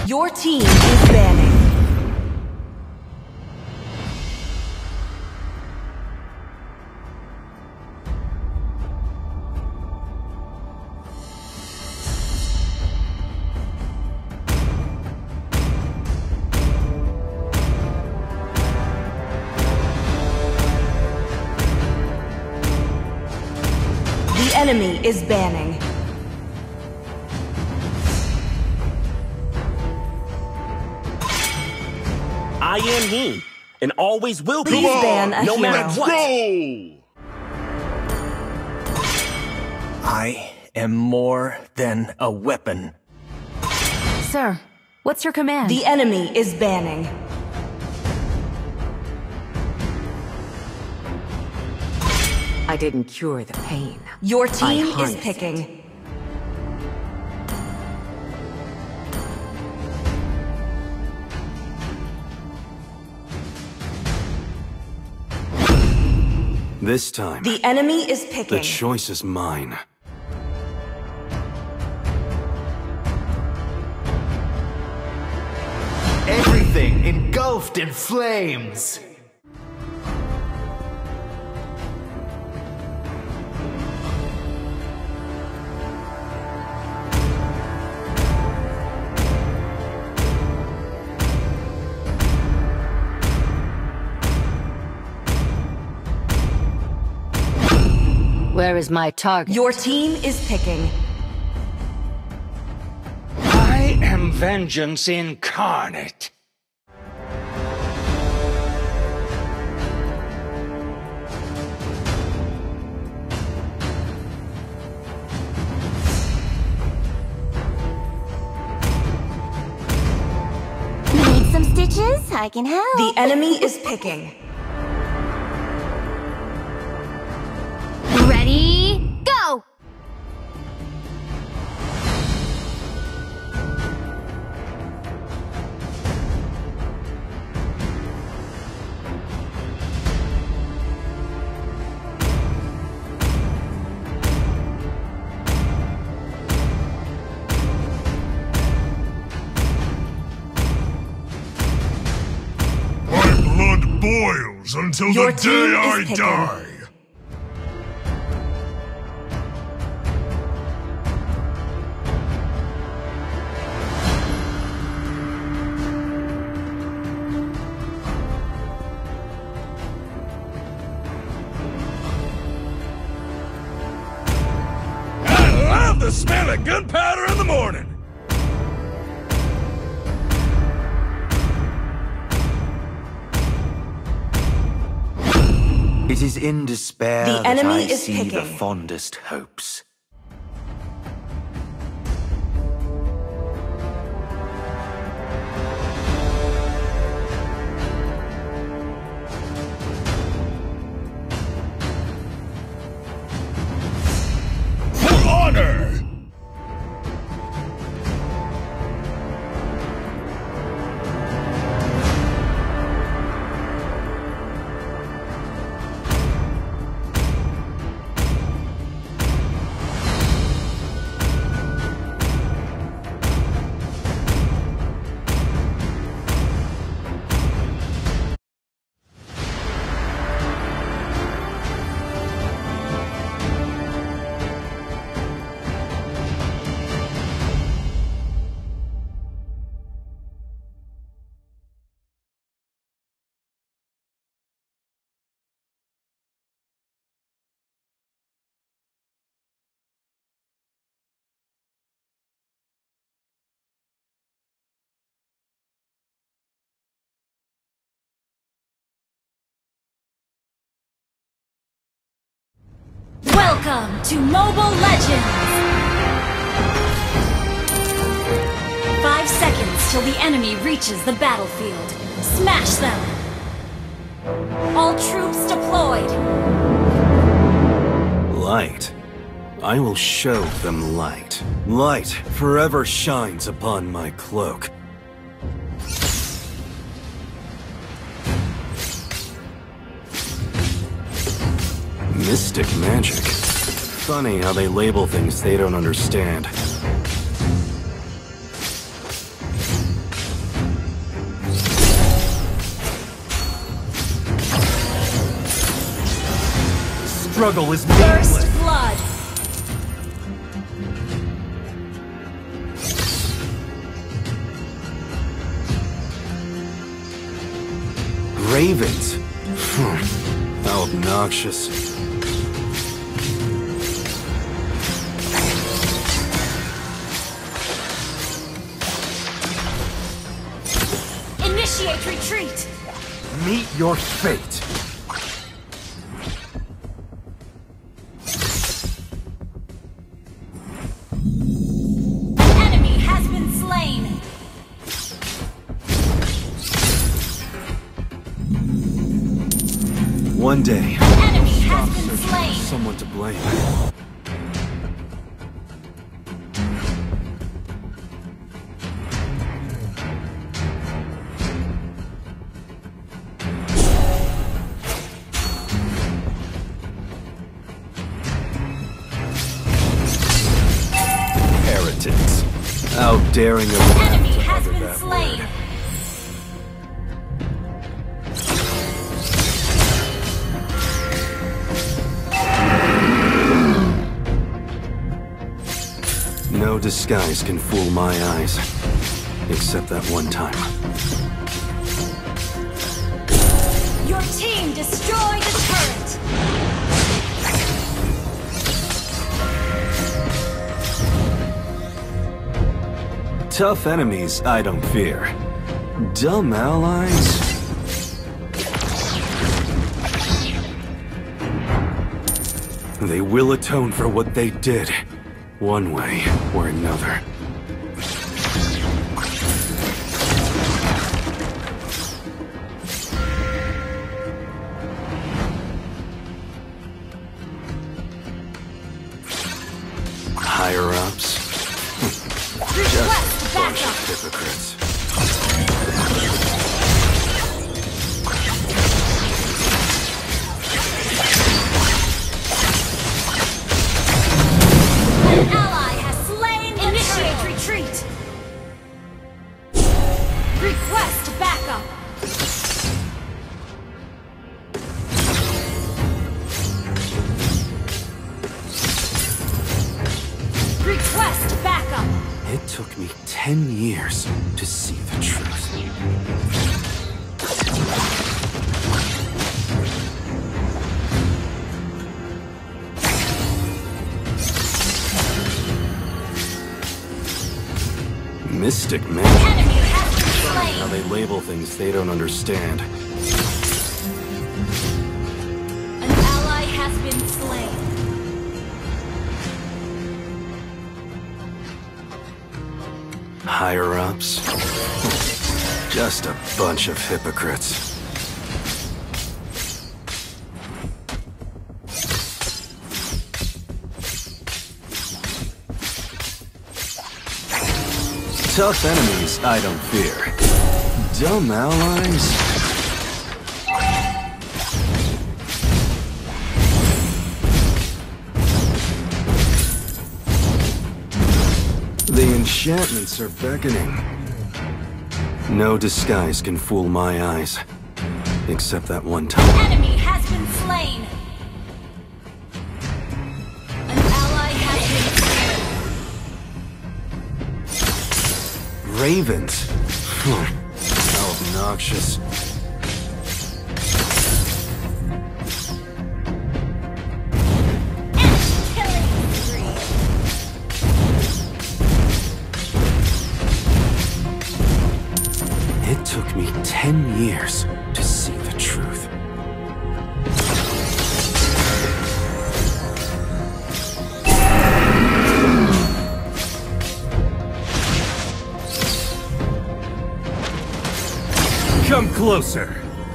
Your team is banning. The enemy is banning. I am he, and always will be. Please ban a no hero. matter what. I am more than a weapon. Sir, what's your command? The enemy is banning. I didn't cure the pain. Your team is harnessed picking. This time, The enemy is picking. the choice is mine. Everything engulfed in flames. Where is my target? Your team is picking. I am vengeance incarnate. Need some stitches? I can help. The enemy is picking. Ready? Go! My blood boils until Your the team day is I picking. die. I love the smell of gunpowder in the morning. It is in despair The that enemy I is see the picking. fondest hopes. For honor! Welcome to Mobile Legends! 5 seconds till the enemy reaches the battlefield. Smash them! All troops deployed! Light. I will show them light. Light forever shines upon my cloak. Mystic magic. Funny how they label things they don't understand. struggle is First meaningless. blood. Ravens? How obnoxious. Initiate retreat. Meet your fate. An enemy has been slain. One day, An enemy has been slain. someone to blame. Heretics. How daring of An them enemy to has utter been that slain. word. No disguise can fool my eyes. Except that one time. Your team destroyed the turret. Tough enemies I don't fear. Dumb allies? They will atone for what they did, one way or another. Higher-ups? Just a bunch of hypocrites. An ally has slain the Initiate retreat. Request backup. Request backup. It took me 10 years to see the truth. Mystic magic. Enemy has been How slain. they label things they don't understand. An ally has been slain. Higher-ups? Just a bunch of hypocrites. Tough enemies I don't fear. Dumb allies? The enchantments are beckoning. No disguise can fool my eyes. Except that one time. Enemy has been slain. An ally has been slain. Ravens? How obnoxious. Killing spree. It took me 10 years to see the truth. Come closer.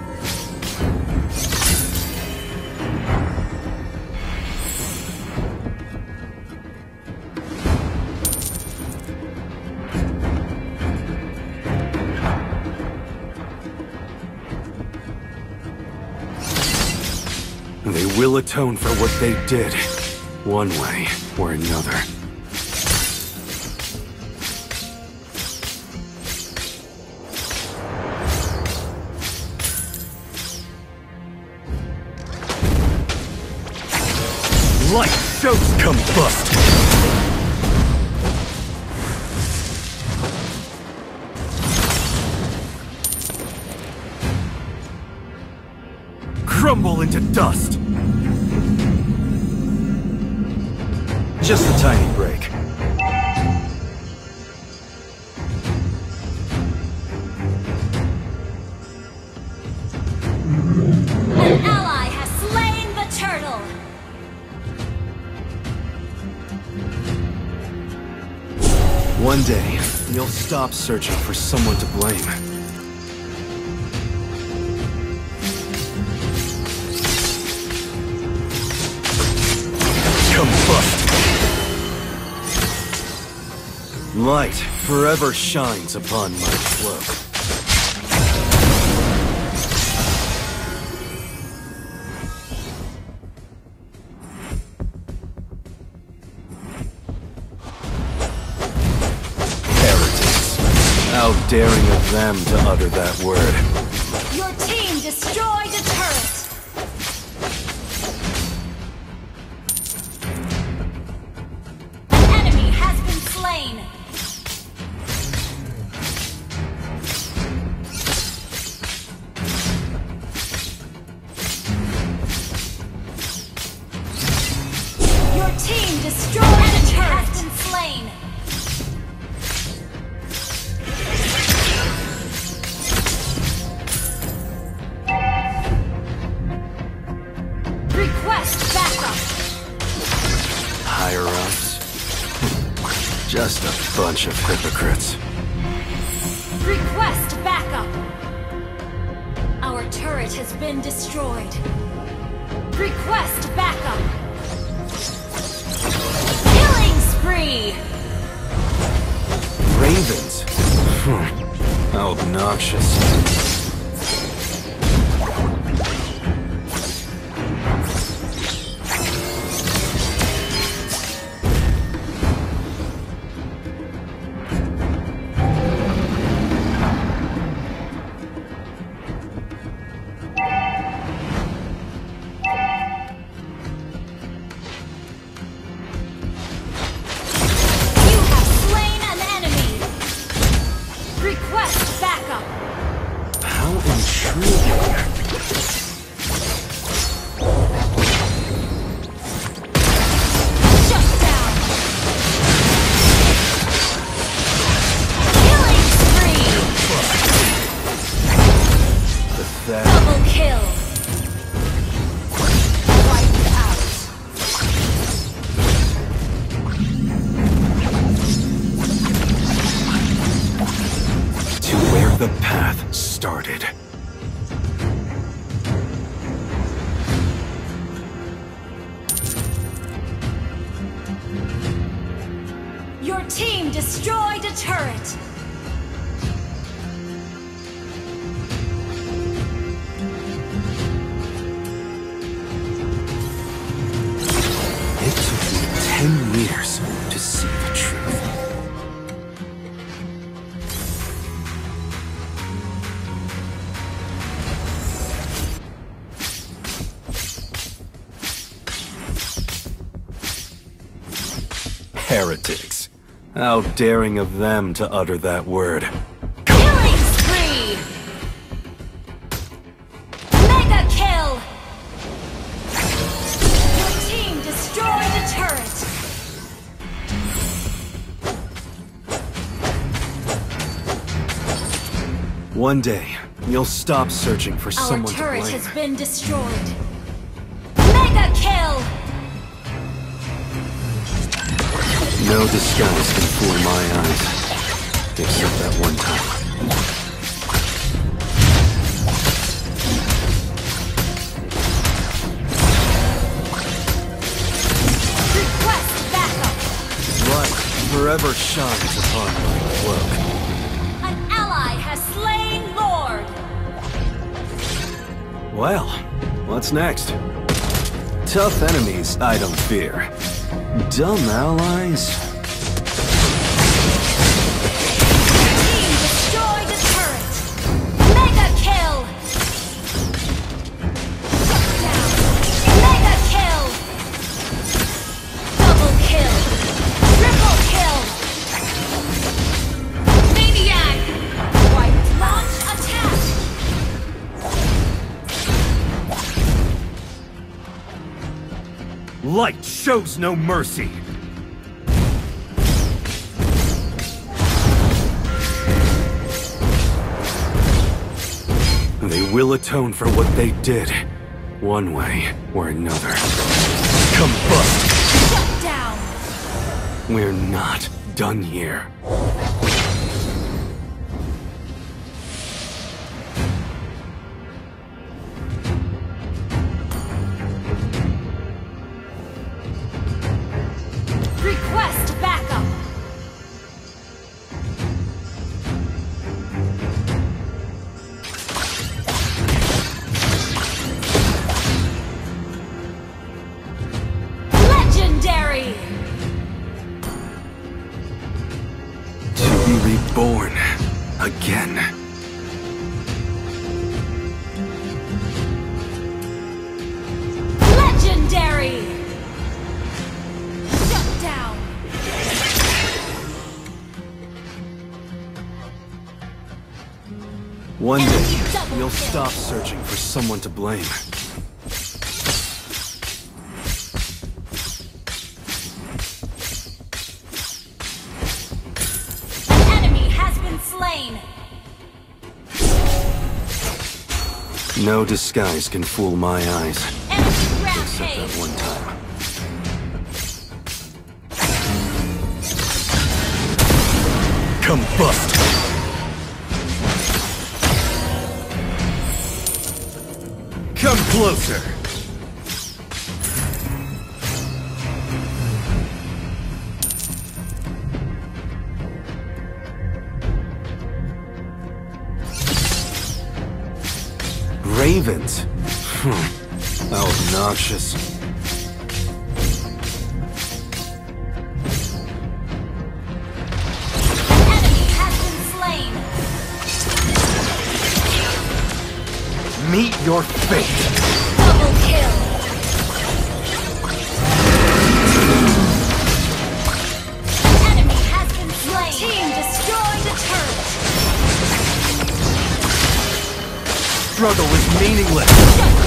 They will atone for what they did, one way or another. Light shows combust! Crumble into dust! Just a tiny break. An ally has slain the turtle! One day, you'll stop searching for someone to blame. Combust! Light forever shines upon my cloak. How daring of them to utter that word. Your team destroyed a turret! An enemy has been slain! Your team destroyed a turret! Has been slain! Request backup! Higher-ups? Just a bunch of hypocrites. Request backup! Our turret has been destroyed. Request backup! Killing spree! Ravens? How obnoxious. How intriguing. Shut down! Killing spree! Pathetic. Double kill! Wiped out! To where the path started. Your team destroyed a turret! It took me 10 years to see the truth. Heretics. How daring of them to utter that word. Killing spree! Mega kill! Your team destroyed a turret! One day, you'll stop searching for Our someone to turret blame. has been destroyed. Mega kill! No disguise can fool my eyes. Except that one time. Request backup! Light forever shines upon my cloak. An ally has slain Lord! Well, what's next? Tough enemies I don't fear. Dumb allies? Team destroyed a turret! Mega kill! Shut down! Mega kill! light shows no mercy. They will atone for what they did, one way or another. Combust! Shut down! We're not done here. Request backup! Legendary! To be reborn again. Legendary! Shut down! One day, Double you'll kill. stop searching for someone to blame. An enemy has been slain! No disguise can fool my eyes. Enemy Except rampage! that one time. Combust! Come closer! Ravens? How obnoxious. Enemy has been slain! Meet your fate! Double kill! Enemy has been slain! Team destroyed a turret! Struggle is meaningless! Shut